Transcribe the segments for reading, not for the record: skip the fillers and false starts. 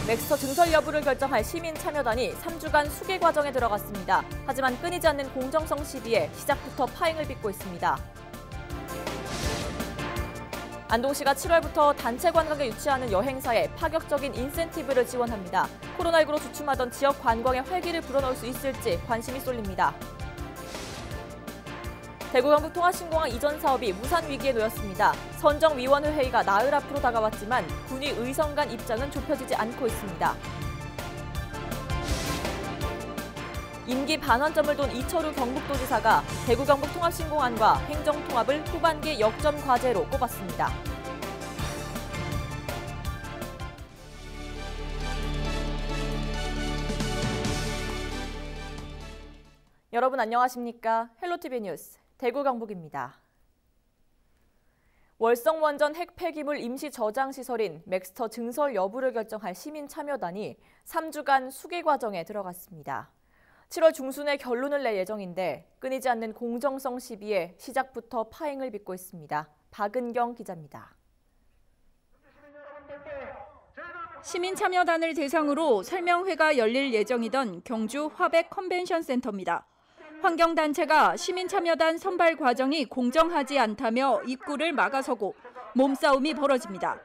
맥스터 증설 여부를 결정할 시민 참여단이 3주간 수계 과정에 들어갔습니다. 하지만 끊이지 않는 공정성 시비에 시작부터 파행을 빚고 있습니다. 안동시가 7월부터 단체 관광에 유치하는 여행사에 파격적인 인센티브를 지원합니다. 코로나19로 주춤하던 지역 관광에 활기를 불어넣을 수 있을지 관심이 쏠립니다. 대구경북통합신공항 이전 사업이 무산 위기에 놓였습니다. 선정위원회 회의가 나흘 앞으로 다가왔지만 군위 의성 간 입장은 좁혀지지 않고 있습니다. 임기 반환점을 돈 이철우 경북도지사가 대구경북통합신공항과 행정통합을 후반기 역점 과제로 꼽았습니다. 여러분 안녕하십니까? 헬로티비 뉴스 대구경북입니다. 월성원전 핵 폐기물 임시 저장 시설인 맥스터 증설 여부를 결정할 시민 참여단이 3주간 수계 과정에 들어갔습니다. 7월 중순에 결론을 낼 예정인데 끊이지 않는 공정성 시비에 시작부터 파행을 빚고 있습니다. 박은경 기자입니다. 시민참여단을 대상으로 설명회가 열릴 예정이던 경주 화백 컨벤션 센터입니다. 환경단체가 시민참여단 선발 과정이 공정하지 않다며 입구를 막아서고 몸싸움이 벌어집니다.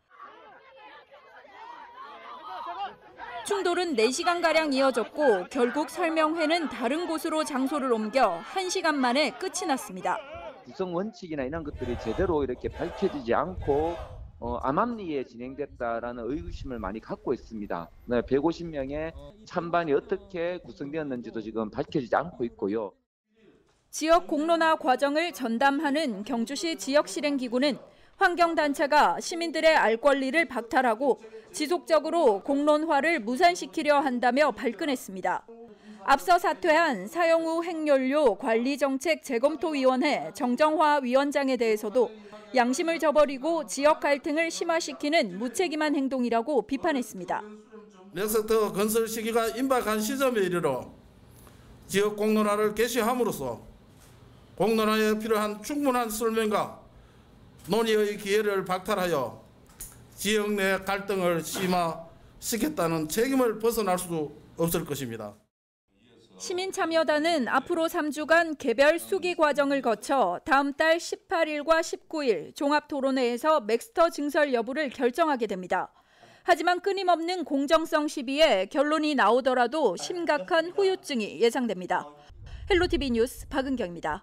충돌은 4시간가량 이어졌고 결국 설명회는 다른 곳으로 장소를 옮겨 1시간 만에 끝이 났습니다. 구성 원칙이나 이런 것들이 제대로 이렇게 밝혀지지 않고 암암리에 진행됐다라는 의구심을 많이 갖고 있습니다. 150명의 찬반이 어떻게 구성되었는지도 지금 밝혀지지 않고 있고요. 지역 공론화 과정을 전담하는 경주시 지역실행기구는 환경단체가 시민들의 알 권리를 박탈하고 지속적으로 공론화를 무산시키려 한다며 발끈했습니다. 앞서 사퇴한 사용후 핵연료 관리정책 재검토위원회 정정화 위원장에 대해서도 양심을 저버리고 지역 갈등을 심화시키는 무책임한 행동이라고 비판했습니다. 맥스터 건설 시기가 임박한 시점에 이르러 지역 공론화를 개시함으로써 공론화에 필요한 충분한 설명과 논의의 기회를 박탈하여 지역 내 갈등을 심화시켰다는 책임을 벗어날 수 없을 것입니다. 시민참여단은 앞으로 3주간 개별 수기 과정을 거쳐 다음 달 18일과 19일 종합토론회에서 맥스터 증설 여부를 결정하게 됩니다. 하지만 끊임없는 공정성 시비에 결론이 나오더라도 심각한 후유증이 예상됩니다. 헬로티비 뉴스 박은경입니다.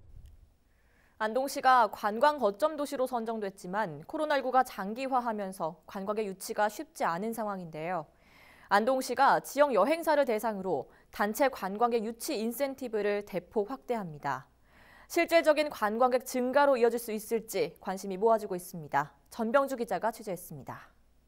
안동시가 관광 거점 도시로 선정됐지만 코로나19가 장기화하면서 관광의 유치가 쉽지 않은 상황인데요. 안동시가 지역 여행사를 대상으로 단체 관광객 유치 인센티브를 대폭 확대합니다. 실질적인 관광객 증가로 이어질 수 있을지 관심이 모아지고 있습니다. 전병주 기자가 취재했습니다.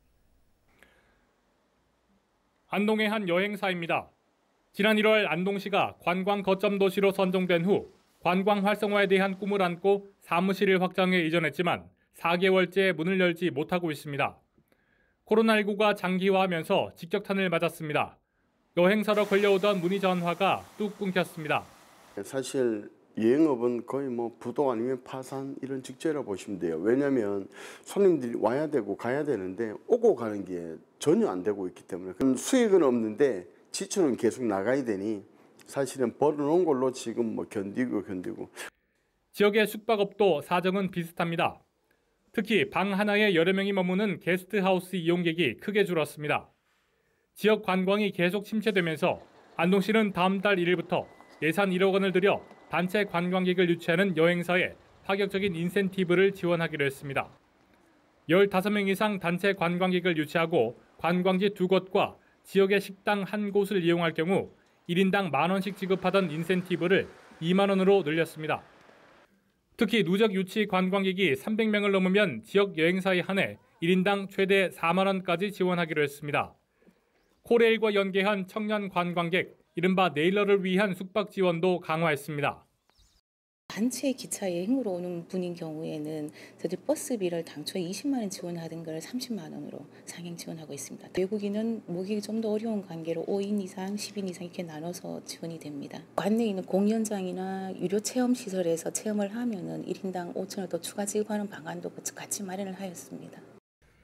안동의 한 여행사입니다. 지난 1월 안동시가 관광 거점 도시로 선정된 후 관광 활성화에 대한 꿈을 안고 사무실을 확장해 이전했지만 4개월째 문을 열지 못하고 있습니다. 코로나19가 장기화하면서 직격탄을 맞았습니다. 여행사로 걸려오던 문의 전화가 뚝 끊겼습니다. 사실 여행업은 거의 부도 아니면 파산 이런 직전이라고 보시면 돼요. 왜냐하면 손님들이 와야 되고 가야 되는데 오고 가는 게 전혀 안 되고 있기 때문에 수익은 없는데 지출은 계속 나가야 되니 사실은 벌어놓은 걸로 지금 견디고. 지역의 숙박업도 사정은 비슷합니다. 특히 방 하나에 여러 명이 머무는 게스트하우스 이용객이 크게 줄었습니다. 지역 관광이 계속 침체되면서 안동시는 다음 달 1일부터 예산 1억 원을 들여 단체 관광객을 유치하는 여행사에 파격적인 인센티브를 지원하기로 했습니다. 15명 이상 단체 관광객을 유치하고 관광지 2곳과 지역의 식당 1곳을 이용할 경우 1인당 10,000원씩 지급하던 인센티브를 2만 원으로 늘렸습니다. 특히 누적 유치 관광객이 300명을 넘으면 지역 여행사에 한해 1인당 최대 4만 원까지 지원하기로 했습니다. 코레일과 연계한 청년 관광객, 이른바 네일러를 위한 숙박 지원도 강화했습니다. 단체 기차 여행으로 오는 분인 경우에는 저희 버스비를 당초에 20만 원 지원하던 걸 30만 원으로 상향 지원하고 있습니다. 외국인은 모기가 좀 더 어려운 관계로 5인 이상, 10인 이상 이렇게 나눠서 지원이 됩니다. 관내에 있는 공연장이나 유료 체험 시설에서 체험을 하면은 1인당 5,000원 더 추가 지급하는 방안도 같이 마련을 하였습니다.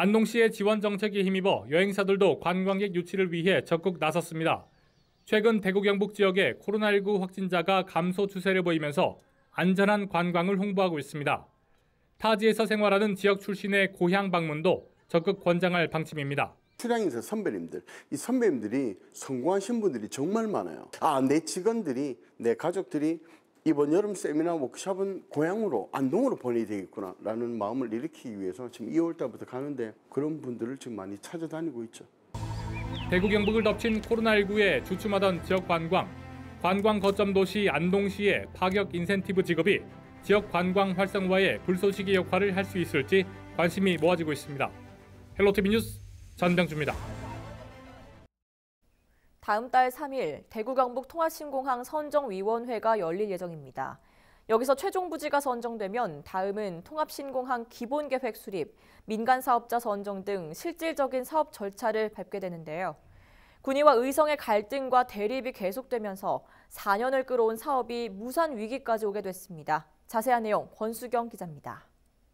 안동시의 지원 정책에 힘입어 여행사들도 관광객 유치를 위해 적극 나섰습니다. 최근 대구 경북 지역의 코로나19 확진자가 감소 추세를 보이면서 안전한 관광을 홍보하고 있습니다. 타지에서 생활하는 지역 출신의 고향 방문도 적극 권장할 방침입니다. 출향인사 선배님들, 이 선배님들이 성공하신 분들이 정말 많아요. 내 직원들이, 내 가족들이 이번 여름 세미나 워크숍은 고향으로, 안동으로 보내야 되겠구나라는 마음을 일으키기 위해서 지금 2월 달부터 가는데 그런 분들을 지금 많이 찾아다니고 있죠. 대구 경북을 덮친 코로나19에 주춤하던 지역 관광 거점 도시 안동시의 파격 인센티브 지급이 지역 관광 활성화에 불쏘시개 역할을 할 수 있을지 관심이 모아지고 있습니다. 헬로티비 뉴스 전병주입니다. 다음 달 3일 대구 경북 통합신공항 선정위원회가 열릴 예정입니다. 여기서 최종 부지가 선정되면 다음은 통합신공항 기본계획 수립, 민간사업자 선정 등 실질적인 사업 절차를 밟게 되는데요. 군위와 의성의 갈등과 대립이 계속되면서 4년을 끌어온 사업이 무산 위기까지 오게 됐습니다. 자세한 내용 권수경 기자입니다.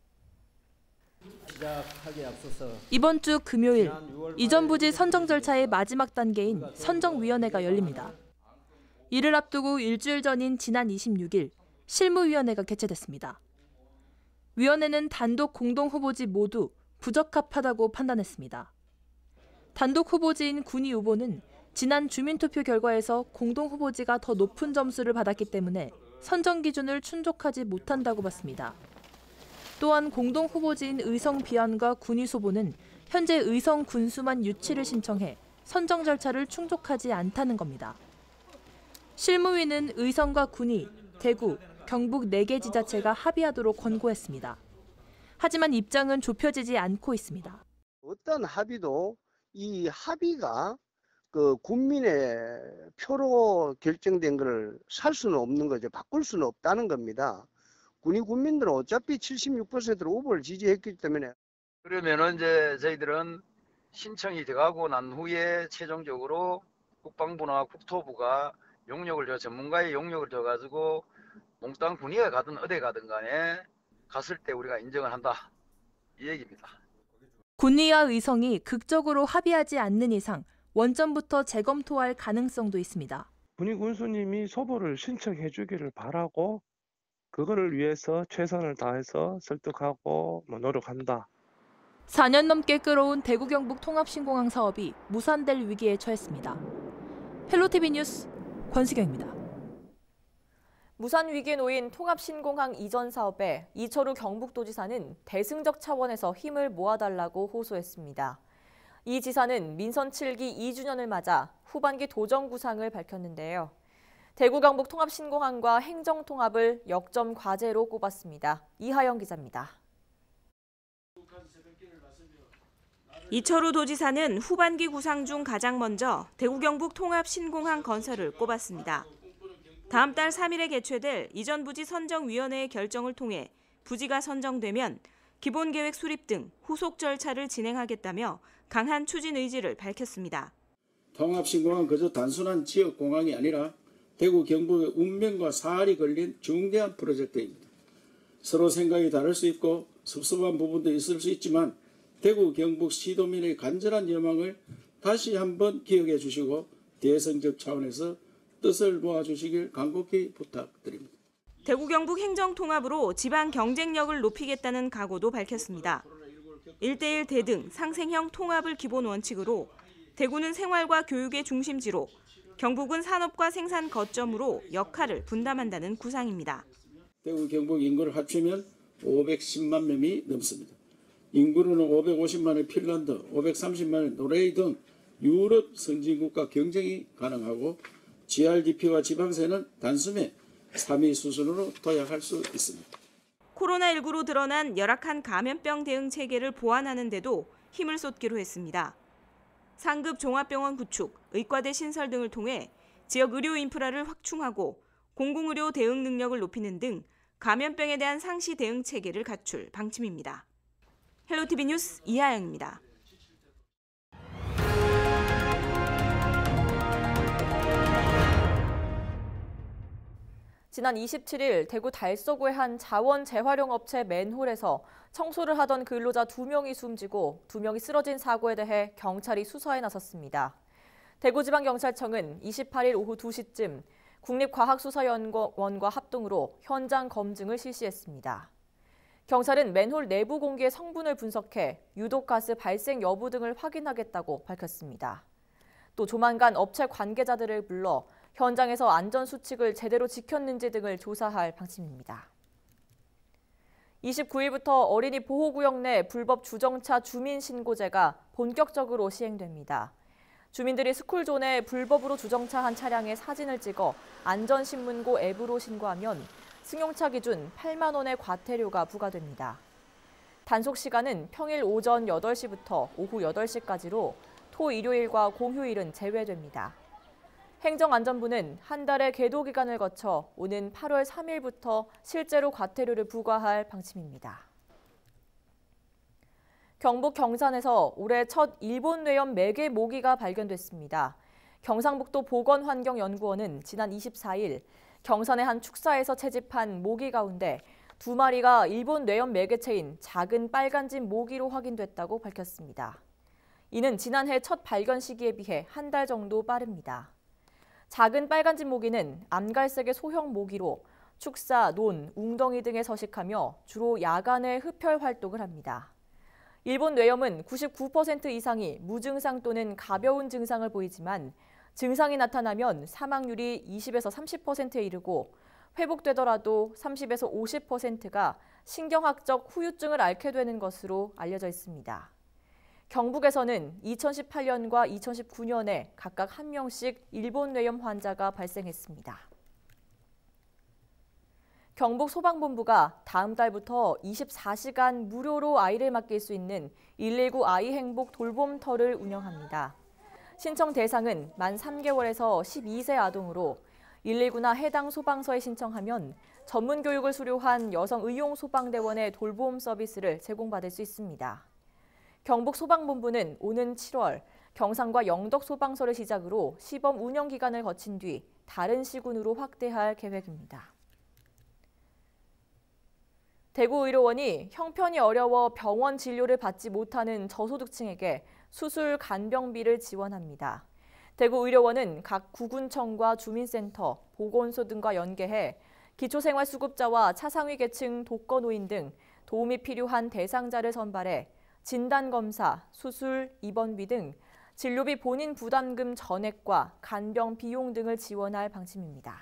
이번 주 금요일 이전 부지 선정 절차의 마지막 단계인 선정위원회가 열립니다. 이를 앞두고 일주일 전인 지난 26일 실무위원회가 개최됐습니다. 위원회는 단독 공동 후보지 모두 부적합하다고 판단했습니다. 단독 후보지인 군위 후보는 지난 주민투표 결과에서 공동 후보지가 더 높은 점수를 받았기 때문에 선정 기준을 충족하지 못한다고 봤습니다. 또한 공동 후보지인 의성 비안과 군위 소보는 현재 의성 군수만 유치를 신청해 선정 절차를 충족하지 않다는 겁니다. 실무위는 의성과 군위, 대구, 경북 4개 지자체가 합의하도록 권고했습니다. 하지만 입장은 좁혀지지 않고 있습니다. 어떤 합의도 이 합의가 국민의 표로 결정된 걸 살 수는 없는 거죠. 바꿀 수는 없다는 겁니다. 군위 군민들은 어차피 76%로 후보를 지지했기 때문에. 그러면은 이제 저희들은 신청이 돼가고 난 후에 최종적으로 국방부나 국토부가 전문가의 용역을 줘가지고 몽땅 군위에 가든 어디 가든 간에 갔을 때 우리가 인정을 한다. 이 얘기입니다. 군위와 의성이 극적으로 합의하지 않는 이상 원점부터 재검토할 가능성도 있습니다. 군위 군수님이 소보를 신청해 주기를 바라고 그거를 위해서 최선을 다해서 설득하고 노력한다. 4년 넘게 끌어온 대구 경북 통합신공항 사업이 무산될 위기에 처했습니다. 헬로티비 뉴스 권수경입니다. 무산 위기에 놓인 통합신공항 이전 사업에 이철우 경북도지사는 대승적 차원에서 힘을 모아달라고 호소했습니다. 이 지사는 민선 7기 2주년을 맞아 후반기 도정 구상을 밝혔는데요. 대구 경북 통합신공항과 행정통합을 역점 과제로 꼽았습니다. 이하영 기자입니다. 이철우 도지사는 후반기 구상 중 가장 먼저 대구 경북 통합신공항 건설을 꼽았습니다. 다음 달 3일에 개최될 이전 부지 선정위원회의 결정을 통해 부지가 선정되면 기본계획 수립 등 후속 절차를 진행하겠다며 강한 추진 의지를 밝혔습니다. 통합신공항은 그저 단순한 지역공항이 아니라 대구 경북의 운명과 사활이 걸린 중대한 프로젝트입니다. 서로 생각이 다를 수 있고 섭섭한 부분도 있을 수 있지만 대구 경북 시도민의 간절한 여망을 다시 한번 기억해 주시고 대승적 차원에서 뜻을 모아주시길 간곡히 부탁드립니다. 대구 경북 행정통합으로 지방 경쟁력을 높이겠다는 각오도 밝혔습니다. 1:1 대등 상생형 통합을 기본 원칙으로 대구는 생활과 교육의 중심지로 경북은 산업과 생산 거점으로 역할을 분담한다는 구상입니다. 대구 경북 인구를 합치면 510만 명이 넘습니다. 인구로는 550만의 핀란드, 530만의 노르웨이 등 유럽 선진국과 경쟁이 가능하고 GRDP와 지방세는 단숨에 3위 수준으로 도약할 수 있습니다. 코로나19로 드러난 열악한 감염병 대응 체계를 보완하는 데도 힘을 쏟기로 했습니다. 상급 종합병원 구축, 의과대 신설 등을 통해 지역 의료 인프라를 확충하고 공공의료 대응 능력을 높이는 등 감염병에 대한 상시 대응 체계를 갖출 방침입니다. 헬로티비 뉴스 이하영입니다. 지난 27일 대구 달서구의 한 자원 재활용 업체 맨홀에서 청소를 하던 근로자 2명이 숨지고 2명이 쓰러진 사고에 대해 경찰이 수사에 나섰습니다. 대구지방경찰청은 28일 오후 2시쯤 국립과학수사연구원과 합동으로 현장 검증을 실시했습니다. 경찰은 맨홀 내부 공기의 성분을 분석해 유독가스 발생 여부 등을 확인하겠다고 밝혔습니다. 또 조만간 업체 관계자들을 불러 현장에서 안전수칙을 제대로 지켰는지 등을 조사할 방침입니다. 29일부터 어린이 보호구역 내 불법 주정차 주민신고제가 본격적으로 시행됩니다. 주민들이 스쿨존에 불법으로 주정차한 차량의 사진을 찍어 안전신문고 앱으로 신고하면 승용차 기준 8만 원의 과태료가 부과됩니다. 단속 시간은 평일 오전 8시부터 오후 8시까지로 토, 일요일과 공휴일은 제외됩니다. 행정안전부는 한 달의 계도 기간을 거쳐 오는 8월 3일부터 실제로 과태료를 부과할 방침입니다. 경북 경산에서 올해 첫 일본 뇌염 매개 모기가 발견됐습니다. 경상북도 보건환경연구원은 지난 24일 경산의 한 축사에서 채집한 모기 가운데 2마리가 일본 뇌염 매개체인 작은 빨간집 모기로 확인됐다고 밝혔습니다. 이는 지난해 첫 발견 시기에 비해 한 달 정도 빠릅니다. 작은 빨간집 모기는 암갈색의 소형 모기로 축사, 논, 웅덩이 등에 서식하며 주로 야간에 흡혈 활동을 합니다. 일본 뇌염은 99% 이상이 무증상 또는 가벼운 증상을 보이지만 증상이 나타나면 사망률이 20에서 30%에 이르고 회복되더라도 30에서 50%가 신경학적 후유증을 앓게 되는 것으로 알려져 있습니다. 경북에서는 2018년과 2019년에 각각 1명씩 일본 뇌염 환자가 발생했습니다. 경북소방본부가 다음 달부터 24시간 무료로 아이를 맡길 수 있는 119 아이행복 돌봄터를 운영합니다. 신청 대상은 만 3개월에서 12세 아동으로 119나 해당 소방서에 신청하면 전문 교육을 수료한 여성 의용 소방대원의 돌봄 서비스를 제공받을 수 있습니다. 경북소방본부는 오는 7월 경상과 영덕 소방서를 시작으로 시범 운영 기간을 거친 뒤 다른 시군으로 확대할 계획입니다. 대구의료원이 형편이 어려워 병원 진료를 받지 못하는 저소득층에게 수술 간병비를 지원합니다. 대구의료원은 각 구군청과 주민센터, 보건소 등과 연계해 기초생활수급자와 차상위 계층 독거노인 등 도움이 필요한 대상자를 선발해 진단검사, 수술, 입원비 등 진료비 본인 부담금 전액과 간병 비용 등을 지원할 방침입니다.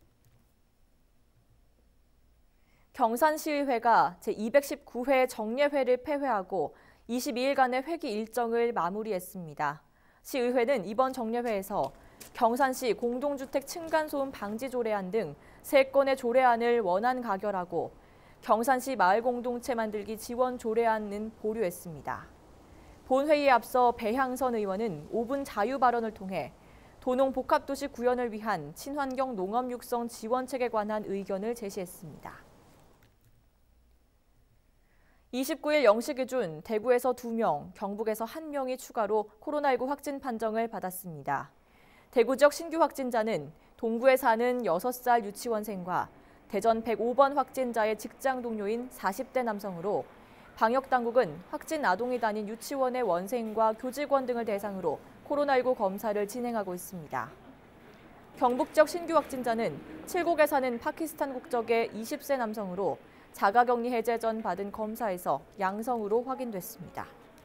경산시의회가 제219회 정례회를 폐회하고 22일간의 회기 일정을 마무리했습니다. 시의회는 이번 정례회에서 경산시 공동주택 층간소음 방지 조례안 등 3건의 조례안을 원안 가결하고 경산시 마을공동체 만들기 지원 조례안은 보류했습니다. 본회의에 앞서 배향선 의원은 5분 자유 발언을 통해 도농복합도시 구현을 위한 친환경 농업 육성 지원책에 관한 의견을 제시했습니다. 29일 0시 기준 대구에서 2명, 경북에서 1명이 추가로 코로나19 확진 판정을 받았습니다. 대구 지역 신규 확진자는 동구에 사는 6살 유치원생과 대전 105번 확진자의 직장 동료인 40대 남성으로 방역당국은 확진 아동이 다닌 유치원의 원생과 교직원 등을 대상으로 코로나19 검사를 진행하고 있습니다. 경북 지역 신규 확진자는 칠곡에 사는 파키스탄 국적의 20세 남성으로 자가격리 해제 전 받은 검사에서 양성으로 확인됐습니다.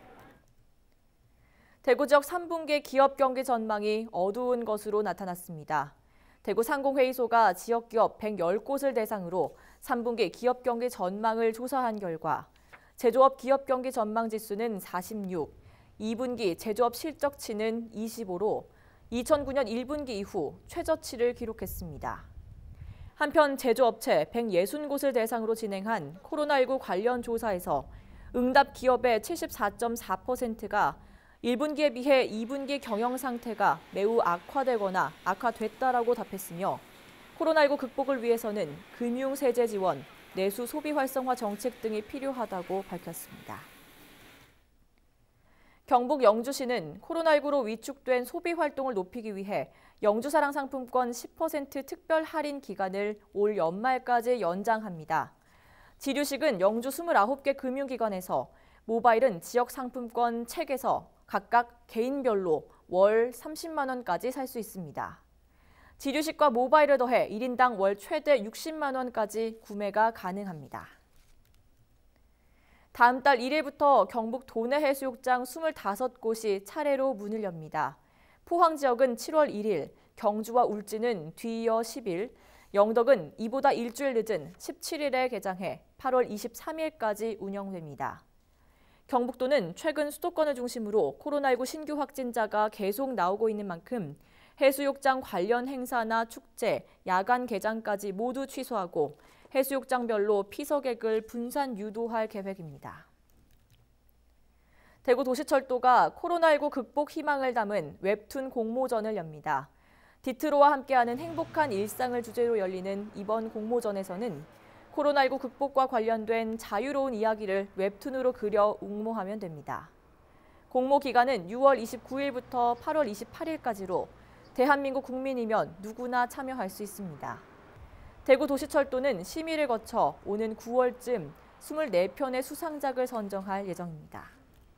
대구 지역 3분기 기업 경기 전망이 어두운 것으로 나타났습니다. 대구 상공회의소가 지역 기업 110곳을 대상으로 3분기 기업 경기 전망을 조사한 결과 제조업 기업 경기 전망 지수는 46, 2분기 제조업 실적치는 25로 2009년 1분기 이후 최저치를 기록했습니다. 한편 제조업체 160곳을 대상으로 진행한 코로나19 관련 조사에서 응답 기업의 74.4%가 1분기에 비해 2분기 경영 상태가 매우 악화되거나 악화됐다라고 답했으며 코로나19 극복을 위해서는 금융 세제 지원, 내수 소비 활성화 정책 등이 필요하다고 밝혔습니다. 경북 영주시는 코로나19로 위축된 소비 활동을 높이기 위해 영주사랑 상품권 10% 특별 할인 기간을 올 연말까지 연장합니다. 지류식은 영주 29개 금융기관에서, 모바일은 지역 상품권 책에서 각각 개인별로 월 30만 원까지 살 수 있습니다. 지류식과 모바일을 더해 1인당 월 최대 60만 원까지 구매가 가능합니다. 다음 달 1일부터 경북 도내해수욕장 25곳이 차례로 문을 엽니다. 포항 지역은 7월 1일, 경주와 울진은 뒤이어 10일, 영덕은 이보다 일주일 늦은 17일에 개장해 8월 23일까지 운영됩니다. 경북도는 최근 수도권을 중심으로 코로나19 신규 확진자가 계속 나오고 있는 만큼 해수욕장 관련 행사나 축제, 야간 개장까지 모두 취소하고 해수욕장별로 피서객을 분산 유도할 계획입니다. 대구도시철도가 코로나19 극복 희망을 담은 웹툰 공모전을 엽니다. 디트로와 함께하는 행복한 일상을 주제로 열리는 이번 공모전에서는 코로나19 극복과 관련된 자유로운 이야기를 웹툰으로 그려 웅모하면 됩니다. 공모 기간은 6월 29일부터 8월 28일까지로 대한민국 국민이면 누구나 참여할 수 있습니다. 대구도시철도는 심의를 거쳐 오는 9월쯤 24편의 수상작을 선정할 예정입니다.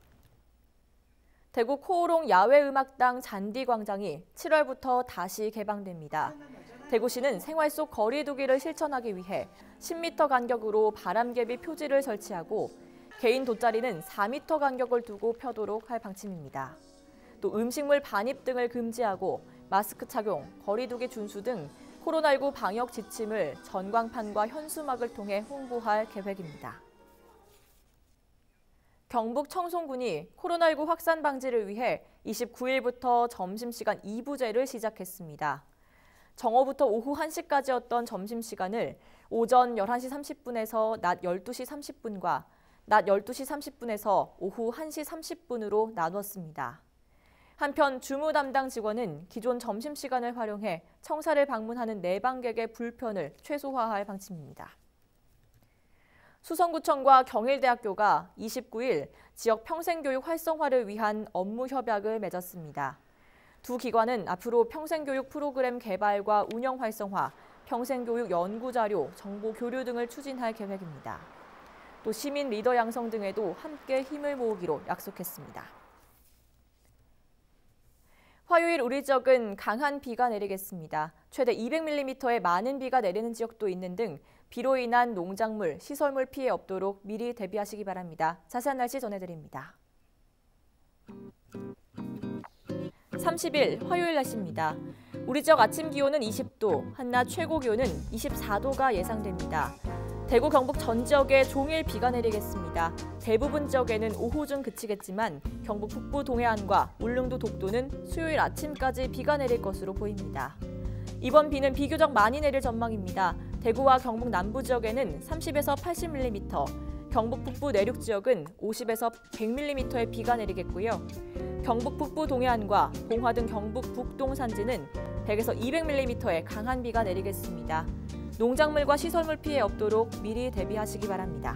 대구 코오롱 야외음악당 잔디광장이 7월부터 다시 개방됩니다. 대구시는 생활 속 거리 두기를 실천하기 위해 10m 간격으로 바람개비 표지를 설치하고 개인 돗자리는 4m 간격을 두고 펴도록 할 방침입니다. 또 음식물 반입 등을 금지하고 마스크 착용, 거리 두기 준수 등 코로나19 방역 지침을 전광판과 현수막을 통해 홍보할 계획입니다. 경북 청송군이 코로나19 확산 방지를 위해 29일부터 점심시간 2부제를 시작했습니다. 정오부터 오후 1시까지였던 점심시간을 오전 11시 30분에서 낮 12시 30분과 낮 12시 30분에서 오후 1시 30분으로 나눴습니다. 한편 주무 담당 직원은 기존 점심시간을 활용해 청사를 방문하는 내방객의 불편을 최소화할 방침입니다. 수성구청과 경일대학교가 29일 지역 평생교육 활성화를 위한 업무 협약을 맺었습니다. 두 기관은 앞으로 평생교육 프로그램 개발과 운영 활성화, 평생교육 연구자료, 정보 교류 등을 추진할 계획입니다. 또 시민 리더 양성 등에도 함께 힘을 모으기로 약속했습니다. 화요일 우리 지역은 강한 비가 내리겠습니다. 최대 200mm의 많은 비가 내리는 지역도 있는 등 비로 인한 농작물, 시설물 피해 없도록 미리 대비하시기 바랍니다. 자세한 날씨 전해드립니다. 30일 화요일 날씨입니다. 우리 지역 아침 기온은 20도, 한낮 최고 기온은 24도가 예상됩니다. 대구, 경북 전 지역에 종일 비가 내리겠습니다. 대부분 지역에는 오후 중 그치겠지만 경북 북부 동해안과 울릉도 독도는 수요일 아침까지 비가 내릴 것으로 보입니다. 이번 비는 비교적 많이 내릴 전망입니다. 대구와 경북 남부 지역에는 30에서 80mm, 경북 북부 내륙 지역은 50에서 100mm의 비가 내리겠고요. 경북 북부 동해안과 봉화 등 경북 북동 산지는 100에서 200mm의 강한 비가 내리겠습니다. 농작물과 시설물 피해 없도록 미리 대비하시기 바랍니다.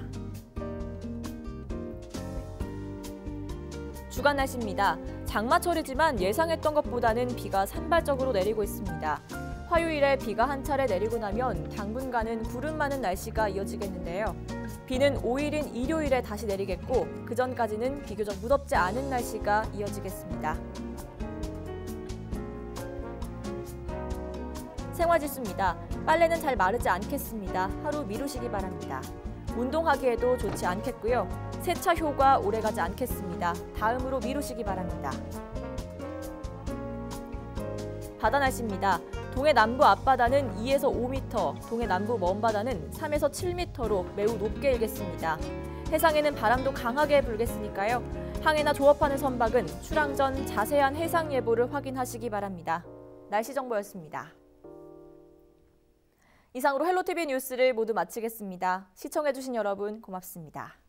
주간 날씨입니다. 장마철이지만 예상했던 것보다는 비가 산발적으로 내리고 있습니다. 화요일에 비가 한 차례 내리고 나면 당분간은 구름 많은 날씨가 이어지겠는데요. 비는 5일인 일요일에 다시 내리겠고 그 전까지는 비교적 무덥지 않은 날씨가 이어지겠습니다. 생활지수입니다. 빨래는 잘 마르지 않겠습니다. 하루 미루시기 바랍니다. 운동하기에도 좋지 않겠고요. 세차 효과 오래가지 않겠습니다. 다음으로 미루시기 바랍니다. 바다 날씨입니다. 동해 남부 앞바다는 2에서 5m, 동해 남부 먼바다는 3에서 7m로 매우 높게 일겠습니다. 해상에는 바람도 강하게 불겠으니까요. 항해나 조업하는 선박은 출항 전 자세한 해상 예보를 확인하시기 바랍니다. 날씨 정보였습니다. 이상으로 헬로티비 뉴스를 모두 마치겠습니다. 시청해주신 여러분 고맙습니다.